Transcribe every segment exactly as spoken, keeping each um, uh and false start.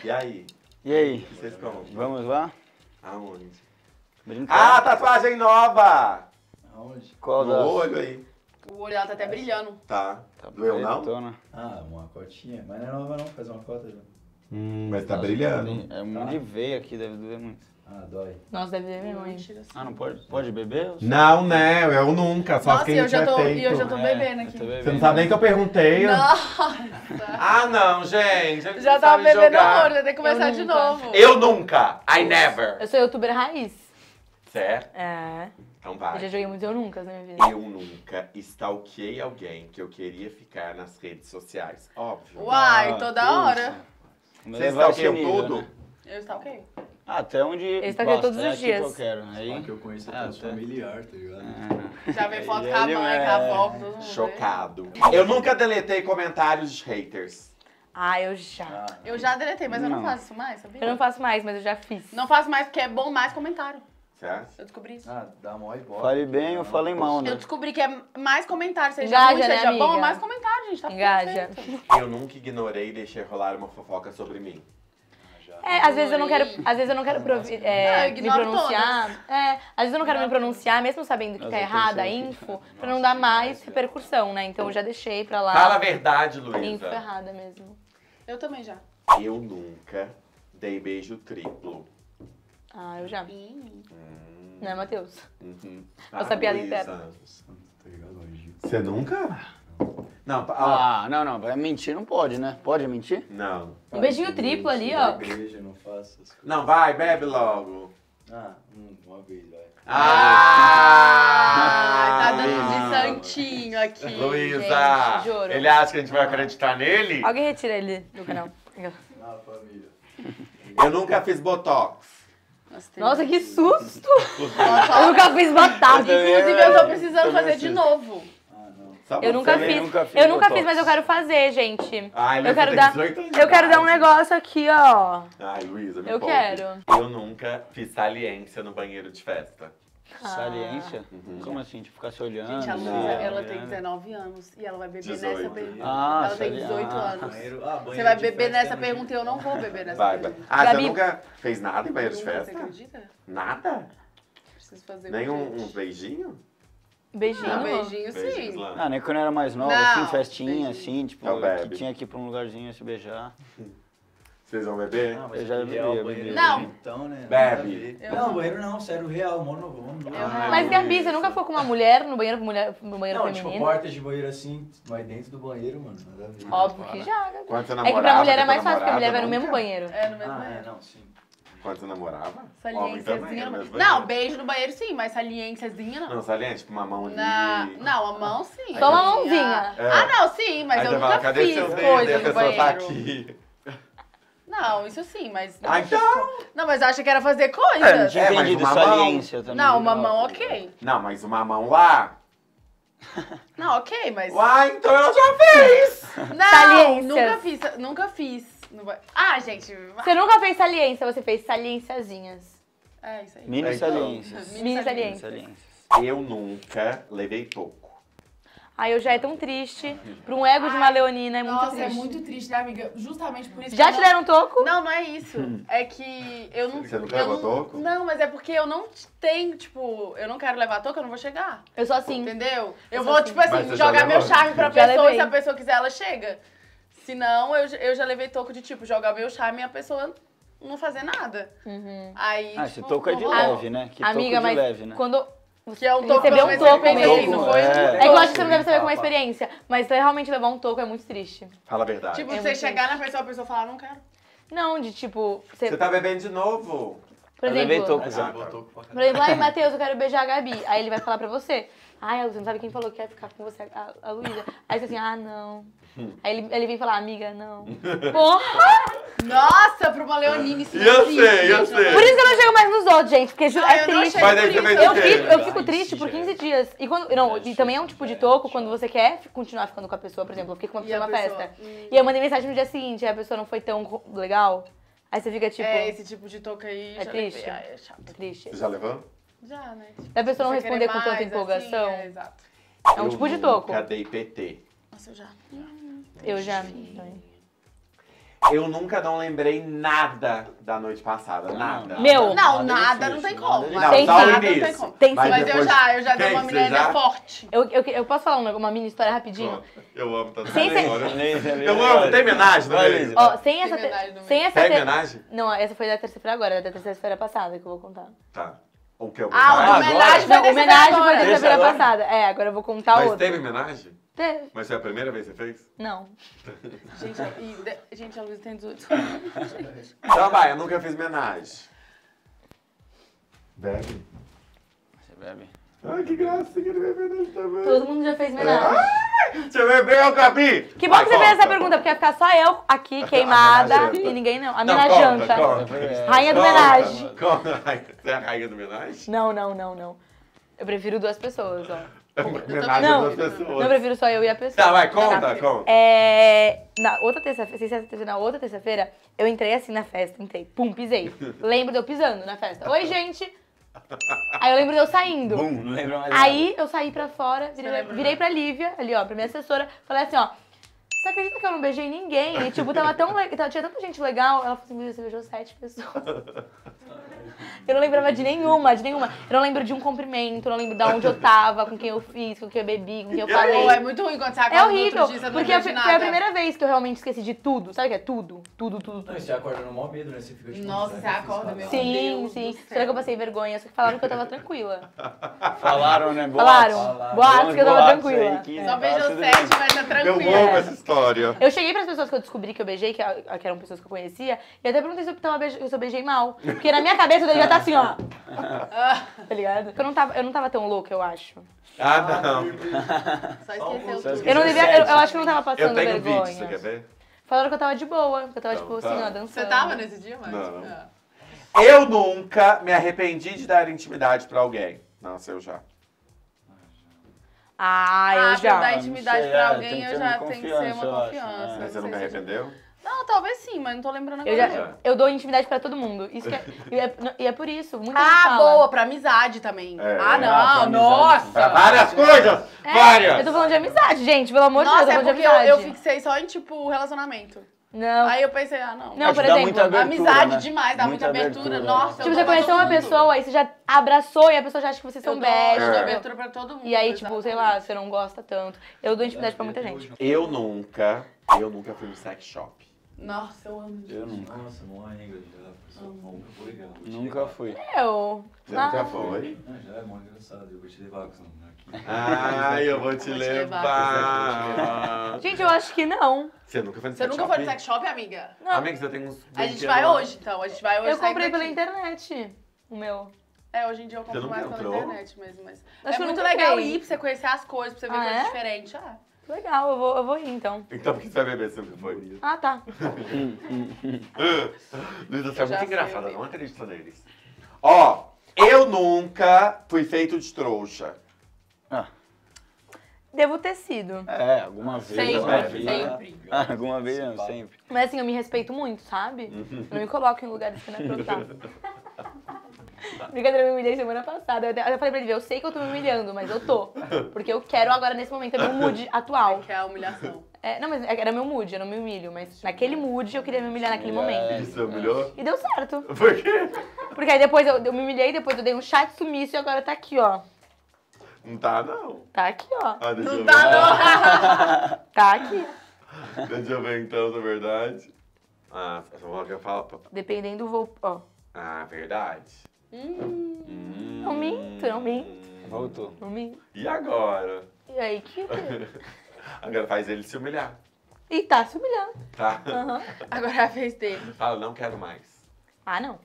E aí? E aí? O que vocês comem? Vamos lá? Aonde? Brincar. Ah, tatuagem nova! Aonde? Qual No das? olho aí. O olho dela tá até brilhando. Tá. Tá Doeu não? pretona. Ah, uma cotinha. Mas não é nova não, faz uma cota já. Hum, mas tá Nossa, brilhando. É um monte de veia aqui, deve doer muito. Ah, dói. Nossa, deve ver mesmo, hein? Ah, não pode? Pode beber? Não, né? Eu nunca, só Nossa, quem eu não já tiver tô, feito. e eu já tô É, bebendo eu aqui. tô bebendo. Você não sabe nem que eu perguntei. Nossa! Ah, não, gente. ele Já não tava sabe bebendo jogar. horror, vai ter que começar Eu de nunca. novo. Eu nunca. I never. Eu sou youtuber raiz. Certo? É. Então Eu vai. já joguei muito eu nunca na minha vida. Eu nunca stalkeei alguém que eu queria ficar nas redes sociais. Óbvio. Uai, Ah, toda que hora. isso. Vamos Vocês levar esse stalkeiam nível, tudo? né? Eu está ok. Ah, até onde Esse tá aqui todos os basta, é aqui dias. que eu quero. Aí... Só que eu conheço Ah, até os tá. familiares, tá ligado? Ah, Já vem foto Ele com a mãe, é- com a avó, com todo mundo. Chocado. Eu nunca deletei comentários de haters. Ah, eu já. Ah, Eu já deletei, mas eu não Não. faço isso mais, sabia? Eu não faço mais, mas eu já fiz. Não faço mais porque é bom mais comentário. Certo? Eu descobri isso. ah, dá mó ibope. Fale bem ou fale mal, né? Eu descobri que é mais comentário, seja Engaja, ruim, né, seja bom, amiga? mais comentário, gente. Tá Engaja. perfeito. Eu nunca ignorei e deixei rolar uma fofoca sobre mim. É, às vezes eu não quero, às vezes eu não quero provi- é, Não, eu me ignoro pronunciar. É, às vezes eu não quero me pronunciar, mesmo sabendo que Mas tá eu errada a pensei que- info, pra não dar mais repercussão, né? Então eu já deixei pra lá. Fala a verdade, Info Luísa. errada mesmo. Eu também já. Eu nunca dei beijo triplo. Ah, eu já. Hum, Né, Matheus? uhum. Essa piada Luísa. interna. Tá ligado? Hoje. Você nunca? Não, ó, Ah, não, não. Vai mentir, não pode, né? Pode mentir? não. Um beijinho triplo ali, ó. Beijo, não faço essas coisas. Não, vai, bebe logo. Ah, hum, uma vez, vai. Ah, tá dando Ah! de santinho aqui. Luísa, gente, juro. ele acha que a gente vai acreditar nele? Alguém retira ele do canal. Ah, família. Eu nunca fiz botox. Nossa, que susto! Eu nunca fiz batata. Inclusive, eu tô precisando fazer de novo. Ah, não. Só Eu nunca você, né? fiz. nunca fiz Eu nunca botox. fiz, mas eu quero fazer, gente. Ai, Luísa, Eu quero tem dar. dezoito anos de Eu quero dar um idade. negócio aqui, ó. Ai, Luísa, me Eu poupe. quero. Eu nunca fiz saliência no banheiro de festa. Saliência? Uhum. Como assim? Tipo, ficar se olhando? Gente, a assim, Luísa, ela olhando? tem dezenove anos e ela vai beber dezoito. nessa pergunta. Ah, ela tem sali- dezoito ah. anos. Banheiro, ah, banheiro Você vai de beber festa nessa no pergunta e eu não vou beber nessa Vai, vai. pergunta. Ah, Gabi- você nunca fez nada em banheiro de Nunca, festa? Você acredita? Nada? Preciso fazer Nem um um, uns beijinhos? Beijinho. Um beijinho, Beijinhos sim. lá. Ah, nem quando eu era mais nova, Não, assim, festinha, beijinho. assim, tipo, É o que bebe. tinha que ir pra um lugarzinho se beijar. Vocês vão beber? Ah, mas Eu já aquele real bebi, eu banheiro bebi. Não. Então, né? Bebe. Nada a ver. Eu Não, não. banheiro não, sério, real, mono, mono. Eu Ai, Mas Gabi, Luísa. você nunca foi com uma mulher no banheiro, mulher, no banheiro Não, tipo, feminino? porta de banheiro assim, mas dentro do banheiro, mano, nada a ver. Óbvio que já, Gabi. Quando você É namorava, que pra mulher é com a mais fácil, porque a mulher vai namorada, no mesmo nunca? banheiro. É no mesmo Ah, é, banheiro. não, sim. Quando você namorava? Homem Saliênciazinha. também, no no- mesmo Não, banheiro. beijo no banheiro sim, mas saliênciazinha não. Não, saliente, tipo uma mão ali. Na... Não, a mão sim. Só uma Ah, mãozinha. É. Ah, não, sim, mas Aí eu você nunca fala, cadê fiz seu dedo? E coisa a no pessoa banheiro. tá aqui. Não, isso sim, mas... Ah, então? Não, mas eu acho que era fazer coisa. É, não tinha É, mas entendido uma mão- saliência também. Não, uma mão ok. Não, mas uma mão lá. Não, ok, mas... Uai, então eu já fiz! Não, Saliências. nunca fiz, nunca fiz. no ba- Ah, gente... Você nunca fez saliência, você fez saliênciazinhas. É isso aí. Mini É, então. saliências. Mini Mini saliências. saliências. Saliências. Eu nunca levei toco. Aí eu já é tão triste. Pra um ego de uma leonina é muito Nossa, triste. é muito triste, né, amiga? Justamente por isso Já que te eu não... deram um toco? Não, não é isso. É que eu não... Você nunca eu levou não... toco? Não, mas é porque eu não tenho, tipo... Eu não quero levar toco, eu não vou chegar. Eu sou assim. Entendeu? Eu Eu vou, sou tipo assim. assim, Mas você já jogar meu levou? charme pra Já pessoa levei. e se a pessoa quiser, ela chega. Se não, eu, eu já levei toco de, tipo, jogar meu charme e a pessoa não fazer nada. Uhum. Aí, Ah, tipo, esse toco é não de rolou. leve, né? Que Amiga, toco de mas leve, né? quando... Que é um toco Recebeu que eu um toco peguei, mesmo. não foi? É. É que eu acho que você não deve saber como é a experiência. Mas realmente levar um toco é muito triste. Fala a verdade. Tipo, É você muito chegar na pessoa, a pessoa falar, não quero. Não, de tipo... Você, Você tá bebendo de novo? por Eu levei exemplo... toco Mas já. ele botou pra Por exemplo, ai, Matheus, eu quero beijar a Gabi. Aí ele vai falar pra você. Ai, você não sabe quem falou que quer ficar com você, a, a Luísa. Aí você assim, ah, não. Aí ele, ele vem falar, amiga, não. Porra! Nossa, pra uma leonina isso não Eu existe, sei, eu gente, sei. Por isso que eu não chego mais nos outros, gente. Porque ju- Não, é eu não triste. achei Mas aí por você isso. vai Eu ter fico, que- eu fico Ai, triste por sim, quinze é. dias. E, quando, não, e também é um tipo de toco quando você quer continuar ficando com a pessoa. Por exemplo, eu fiquei com uma E pessoa a numa pessoa, festa. hum. E eu mandei mensagem no dia seguinte, e a pessoa não foi tão ro- legal. Aí você fica tipo. É, esse tipo de toco aí... É já triste? levei. Ai, é chato. é triste. Você já levou? Já, né? Tipo, A pessoa não você responder querer com tanta mais, empolgação. assim, é, exato. É um Eu tipo de toco. nunca dei P T. Nossa, eu já. Eu já. Eu nunca não lembrei nada da noite passada, nada. Meu, Não, Nada nada não tem difícil, como. nada Mas Não, Tem só o sim. nada não tem início. como. Tem Mas sim. Mas eu depois- já, eu já dei Tem, uma você amnésia já? forte. eu, eu, eu posso falar uma, uma mini história rapidinho? Eu amo tanto Sem essa ser- história. Eu amo, tem homenagem no meio? Ó, sem essa. Tem te- homenagem no Sem meio. essa. Tem te- homenagem? Não, essa foi da terça-feira agora, da terça-feira passada que eu vou contar. Tá. O que é Ah, homenagem? a homenagem Não, foi homenagem foi agora. terça-feira agora? passada. É, agora eu vou contar Mas outra. teve homenagem? Teve. Mas foi a primeira vez que você fez? Não. Gente, a- e de- gente, a Luísa tem dezoito. Então vai, eu nunca fiz homenagem. Bebe. Você bebe? Ai, que gracinha de beber homenagem também. Todo mundo já fez homenagem. Você bebeu, Gabi? Que bom Vai, que você fez conta. essa pergunta, porque ia ficar só eu aqui, queimada, Homenagenta. e ninguém não. A Não, minha conta, janta. conta. Rainha do Conta, homenagem. conta. Você é a rainha do homenagem? Não, não, não, não. Eu prefiro duas pessoas, ó. Homenagem Não, a duas pessoas. não prefiro só eu e a pessoa. Tá, vai, conta, Tá. conta. É, na outra terça-feira, sem ser essa terça, na outra terça-feira, eu entrei assim na festa, entrei, pum, pisei. Lembro de eu pisando na festa. Oi, gente! Aí eu lembro de eu saindo. Bum, não lembra mais Aí eu saí pra fora, virei, lembra? virei pra Lívia, ali ó, pra minha assessora, falei assim, ó, você acredita que eu não beijei ninguém? E tipo, tava tão legal, tinha tanta gente legal, ela falou assim, "Meu Deus, você beijou sete pessoas." Eu não lembrava de nenhuma, de nenhuma. Eu não lembro de um cumprimento, eu não lembro de onde eu tava, com quem eu fiz, com quem eu bebi, com quem eu falei. Pô, é muito ruim quando você acorda É no horrível, outro dia, você não porque lembra de foi nada. foi a primeira vez que eu realmente esqueci de tudo. Sabe o que é tudo? Tudo, tudo, Não, tudo. e você acorda no maior medo, né? Você fica tipo... Nossa, será você que eu fiz acorda, nada? meu Sim, Deus sim. do céu. Será que eu passei vergonha? Só que falaram que eu tava tranquila. Falaram, né? Boatos. Falaram. Falaram. Boatos que eu tava Boatos tranquila. aí que Só tá beijou tudo sete, bem. mas tá Eu tranquilo. amo essa história. Eu cheguei pras pessoas que eu descobri que eu beijei, que, a- que eram pessoas que eu conhecia, e até perguntei se eu, tava beij- se eu beijei mal. Porque na minha cabeça eu devia estar assim, ó. Tá ligado? Eu não tava, eu não tava tão louca, eu acho. Ah, não. Só esqueceu Só tudo. Eu não devia, eu, eu acho que eu não tava Eu passando tenho vergonha. vídeo, você quer ver? Falaram que eu tava de boa, que eu tava, Então, tipo, tá. assim, ó, dançando. Você tava nesse dia, mano? Não. Ah. Eu nunca me arrependi de dar intimidade pra alguém. Nossa, eu já. Ah, eu Ah, pra já. dar Não intimidade sei, pra é, alguém, tem que eu ter já uma tem que ser confiança, uma eu acho, confiança. é. Mas não você não me sei se- arrependeu? Não, talvez sim, mas não tô lembrando Eu, agora. já, eu dou intimidade pra todo mundo. Isso que é, e, é, e é por isso. Muita gente Ah, fala. boa, pra amizade também. É. Ah, Ah, pra não, amizade, nossa! Pra várias coisas! É, várias! Eu tô falando de amizade, gente, pelo amor de Nossa, Deus, é eu tô falando porque de eu, amizade. eu fixei só em, tipo, relacionamento. Não. Aí eu pensei, ah, não. Não, Acho por que dá exemplo, muita abertura, amizade né? demais, dá muita, abertura. Nossa, Tipo, eu você dou pra conheceu todo uma mundo. pessoa, aí você já abraçou e a pessoa já acha que vocês Eu são dou, eu dou best. abertura pra todo mundo. E aí, tipo, sei lá, exatamente. você não gosta tanto. Eu dou intimidade pra muita gente. Eu nunca, eu nunca fui no sex shop. Nossa, eu amo. Eu nunca. Nossa, mó regra já. Pessoal, nunca foi legal. Vou te Nunca levar. fui. Eu. Você Ah. nunca foi? Ah, já é mó engraçado. Eu vou te levar com aqui. Ai, eu vou te Vou te levar. Gente, eu acho que não. Você nunca foi no Você sex nunca shop? foi no sex shop, amiga? Não. Amiga, você tem uns... A gente brinquedos vai lá. hoje, então. A gente vai hoje Eu sair comprei pela daqui. internet. O meu. É, hoje em dia eu compro Você mais nunca pela entrou? internet mesmo, mas... Acho é que eu muito nunca legal entrei. ir pra você conhecer as coisas, pra você ver Ah, coisas é? diferentes. Ah, Legal, eu vou, eu vou ir então. Então por que você vai beber se nunca foi? Ah, tá. Luísa, você é Eu já muito fui, engraçada, eu não acredito neles. Ó, eu nunca fui feito de trouxa. Ah, Devo ter sido. é, alguma vez. Sempre, alguma vez. sempre. Ah, alguma vez não, sempre. Mas assim, eu me respeito muito, sabe? Eu não me coloco em lugares que não é pra eu estar. Brincadeira, eu me humilhei semana passada. Eu, até, eu falei pra ele, eu sei que eu tô me humilhando, mas eu tô. Porque eu quero agora, nesse momento, é meu mood atual. Que é a humilhação. É, não, mas era meu mood, eu não me humilho. Mas naquele mood, eu queria me humilhar naquele É. momento. Isso, humilhou? E deu certo. Por quê? Porque aí depois eu, eu me humilhei, depois eu dei um chat sumiço e agora tá aqui, ó. Não tá, não. Tá aqui, ó. Ah, deixa eu Não ver. tá, Tá aqui. Deixa eu ver então, na verdade. Ah, essa bola que eu falo. Dependendo, vou. Ó. Ah, verdade. Hum, Hum. Não minto, não minto. Voltou. Não me. E agora? E aí que. Agora faz ele se humilhar, E tá se humilhando. tá? Aham. agora é a vez dele. Fala, não quero mais. Ah, não.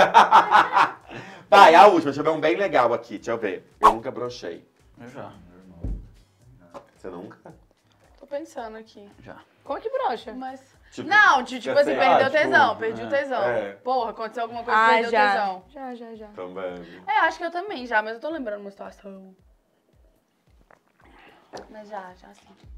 Vai, a última, deixa eu ver um bem legal aqui, deixa eu ver. Eu nunca brochei. Eu já. Normal. Você nunca? Tô pensando aqui. Já. Como que brocha? Mas... Tipo, não, tipo, tipo já assim, sei, perdeu ah, o tesão, tipo, perdi o é. tesão. É. Porra, aconteceu alguma coisa, Ah, perdeu o já. tesão. Já, já, já. Então, bebe. É, acho que eu também já, mas eu tô lembrando uma situação. Mas já, já sim.